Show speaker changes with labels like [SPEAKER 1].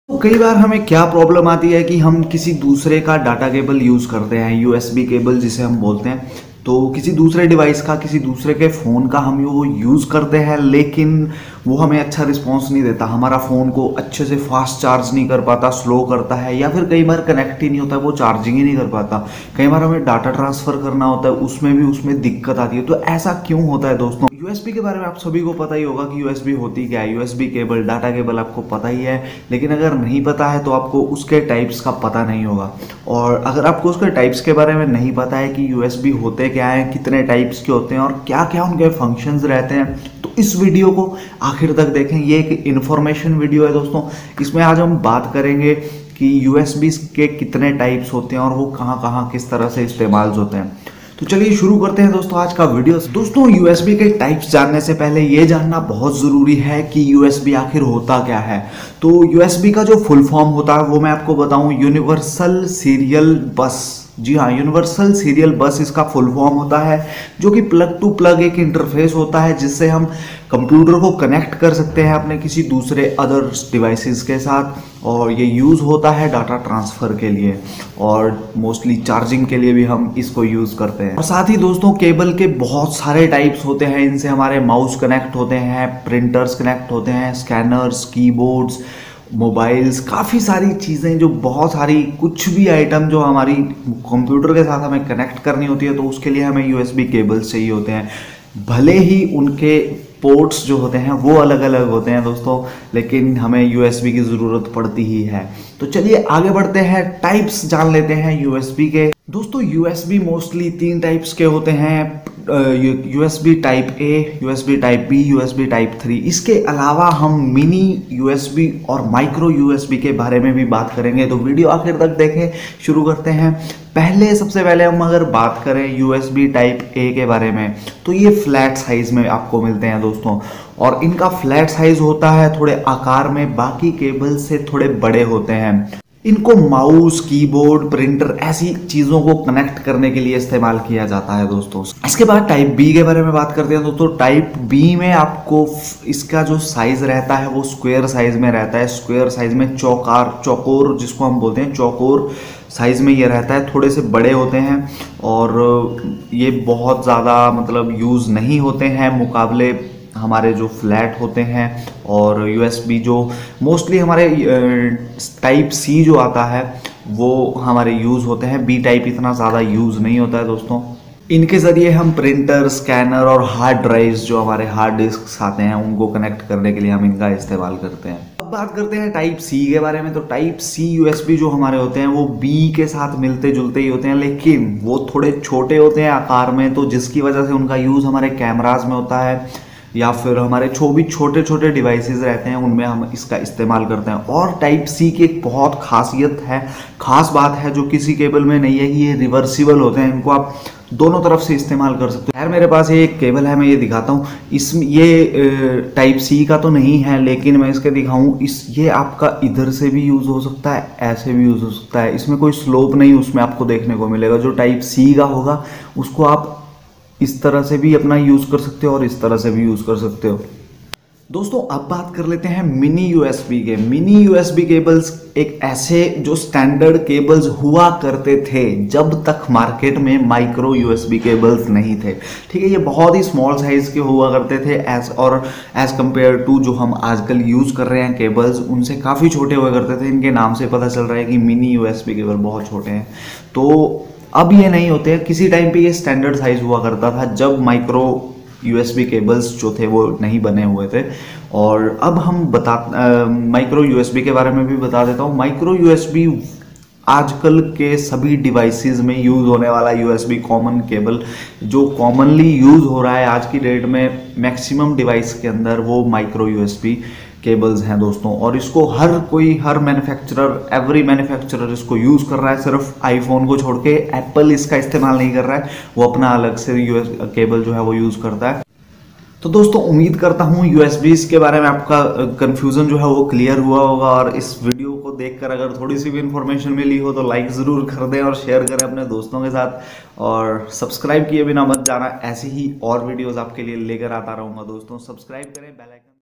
[SPEAKER 1] तो कई बार हमें क्या प्रॉब्लम आती है कि हम किसी दूसरे का डाटा केबल यूज़ करते हैं, यूएसबी केबल जिसे हम बोलते हैं। तो किसी दूसरे डिवाइस का, किसी दूसरे के फ़ोन का हम वो यूज़ करते हैं, लेकिन वो हमें अच्छा रिस्पॉन्स नहीं देता, हमारा फ़ोन को अच्छे से फास्ट चार्ज नहीं कर पाता, स्लो करता है, या फिर कई बार कनेक्ट ही नहीं होता, वो चार्जिंग ही नहीं कर पाता। कई बार हमें डाटा ट्रांसफ़र करना होता है, उसमें भी उसमें दिक्कत आती है। तो ऐसा क्यों होता है दोस्तों? यूएसबी के बारे में आप सभी को पता ही होगा कि यूएसबी होती क्या है। यूएसबी केबल, डाटा केबल आपको पता ही है, लेकिन अगर नहीं पता है तो आपको उसके टाइप्स का पता नहीं होगा। और अगर आपको उसके टाइप्स के बारे में नहीं पता है कि यूएसबी होते क्या हैं, कितने टाइप्स के होते हैं और क्या क्या उनके फंक्शंस रहते हैं, तो इस वीडियो को आखिर तक देखें। ये एक इन्फॉर्मेशन वीडियो है दोस्तों। इसमें आज हम बात करेंगे कि यूएसबी के कितने टाइप्स होते हैं और वो कहाँ कहाँ किस तरह से इस्तेमाल होते हैं। तो चलिए शुरू करते हैं दोस्तों आज का वीडियो। दोस्तों, यूएसबी के टाइप्स जानने से पहले ये जानना बहुत ज़रूरी है कि यूएसबी आखिर होता क्या है। तो यूएसबी का जो फुल फॉर्म होता है वो मैं आपको बताऊं, यूनिवर्सल सीरियल बस। जी हाँ, यूनिवर्सल सीरियल बस इसका फुल फॉर्म होता है, जो कि प्लग टू प्लग एक इंटरफेस होता है जिससे हम कंप्यूटर को कनेक्ट कर सकते हैं अपने किसी दूसरे अदर डिवाइसेस के साथ। और ये यूज़ होता है डाटा ट्रांसफ़र के लिए, और मोस्टली चार्जिंग के लिए भी हम इसको यूज़ करते हैं। और साथ ही दोस्तों, केबल के बहुत सारे टाइप्स होते हैं। इनसे हमारे माउस कनेक्ट होते हैं, प्रिंटर्स कनेक्ट होते हैं, स्कैनर्स, कीबोर्ड्स, मोबाइल्स, काफ़ी सारी चीज़ें, जो बहुत सारी कुछ भी आइटम जो हमारी कंप्यूटर के साथ हमें कनेक्ट करनी होती है, तो उसके लिए हमें यूएसबी केबल्स चाहिए होते हैं। भले ही उनके पोर्ट्स जो होते हैं वो अलग अलग होते हैं दोस्तों, लेकिन हमें यूएसबी की ज़रूरत पड़ती ही है। तो चलिए आगे बढ़ते हैं, टाइप्स जान लेते हैं यूएसबी के। दोस्तों, यूएसबी मोस्टली 3 टाइप्स के होते हैं, USB type A, USB type B, USB type 3। इसके अलावा हम मिनी यूएसबी और माइक्रो यूएसबी के बारे में भी बात करेंगे, तो वीडियो आखिर तक देखें। शुरू करते हैं। सबसे पहले हम अगर बात करें यूएसबी टाइप ए के बारे में, तो ये फ्लैट साइज में आपको मिलते हैं दोस्तों। और इनका फ्लैट साइज होता है थोड़े आकार में, बाकी केबल से थोड़े बड़े होते हैं। इनको माउस, कीबोर्ड, प्रिंटर ऐसी चीज़ों को कनेक्ट करने के लिए इस्तेमाल किया जाता है दोस्तों। इसके बाद टाइप बी के बारे में बात करते हैं दोस्तों। टाइप बी में आपको इसका जो साइज़ रहता है वो स्क्वायर साइज़ में रहता है। स्क्वायर साइज़ में चौकोर जिसको हम बोलते हैं, चौकोर साइज़ में ये रहता है, थोड़े से बड़े होते हैं। और ये बहुत ज़्यादा मतलब यूज़ नहीं होते हैं मुकाबले हमारे जो फ्लैट होते हैं। और यूएसबी जो मोस्टली हमारे टाइप सी जो आता है वो हमारे यूज़ होते हैं। बी टाइप इतना ज़्यादा यूज़ नहीं होता है दोस्तों। इनके ज़रिए हम प्रिंटर, स्कैनर और हार्ड ड्राइव्स, जो हमारे हार्ड डिस्क आते हैं, उनको कनेक्ट करने के लिए हम इनका इस्तेमाल करते हैं। अब बात करते हैं टाइप सी के बारे में। तो टाइप सी यूएसबी जो हमारे होते हैं वो बी के साथ मिलते जुलते ही होते हैं, लेकिन वो थोड़े छोटे होते हैं आकार में, तो जिसकी वजह से उनका यूज़ हमारे कैमराज में होता है, या फिर हमारे भी छोटे छोटे डिवाइसेस रहते हैं उनमें हम इसका इस्तेमाल करते हैं। और टाइप सी की एक बहुत खास बात है जो किसी केबल में नहीं है, कि ये रिवर्सिबल होते हैं। इनको आप दोनों तरफ से इस्तेमाल कर सकते हो। यार मेरे पास ये एक केबल है, मैं ये दिखाता हूँ। इसमें ये टाइप सी का तो नहीं है, लेकिन मैं इसके दिखाऊँ, ये आपका इधर से भी यूज़ हो सकता है, ऐसे भी यूज़ हो सकता है। इसमें कोई स्लोप नहीं उसमें आपको देखने को मिलेगा। जो टाइप सी का होगा उसको आप इस तरह से भी अपना यूज़ कर सकते हो और इस तरह से भी यूज़ कर सकते हो। दोस्तों, अब बात कर लेते हैं मिनी यूएसबी के। मिनी यूएसबी केबल्स एक ऐसे जो स्टैंडर्ड केबल्स हुआ करते थे जब तक मार्केट में माइक्रो यूएसबी केबल्स नहीं थे। ठीक है, ये बहुत ही स्मॉल साइज के हुआ करते थे एज कंपेयर टू जो हम आजकल यूज़ कर रहे हैं केबल्स, उनसे काफ़ी छोटे हुआ करते थे। इनके नाम से पता चल रहा है कि मिनी यूएसबी केबल बहुत छोटे हैं। तो अब ये नहीं होते हैं। किसी टाइम पे ये स्टैंडर्ड साइज हुआ करता था जब माइक्रो यूएसबी केबल्स जो थे वो नहीं बने हुए थे। और अब हम माइक्रो यूएसबी के बारे में भी बता देता हूँ। माइक्रो यूएसबी आजकल के सभी डिवाइसेस में यूज़ होने वाला यूएसबी कॉमन केबल, जो कॉमनली यूज़ हो रहा है आज की डेट में मैक्सिमम डिवाइस के अंदर, वो माइक्रो यूएसबी केबल्स हैं दोस्तों। और इसको हर मैन्युफैक्चरर, एवरी मैन्युफैक्चरर इसको यूज़ कर रहा है। सिर्फ आईफोन को छोड़ के एप्पल इसका इस्तेमाल नहीं कर रहा है, वो अपना अलग से यूएस केबल जो है वो यूज़ करता है। तो दोस्तों, उम्मीद करता हूँ यूएसबीज़ के बारे में आपका कन्फ्यूज़न जो है वो क्लियर हुआ होगा। और इस वीडियो को देखकर अगर थोड़ी सी भी इन्फॉर्मेशन मिली हो तो लाइक ज़रूर कर दें और शेयर करें अपने दोस्तों के साथ। और सब्सक्राइब किए बिना मत जाना, ऐसी ही और वीडियोज़ आपके लिए लेकर आता रहूँगा दोस्तों। सब्सक्राइब करें, बेल आइकन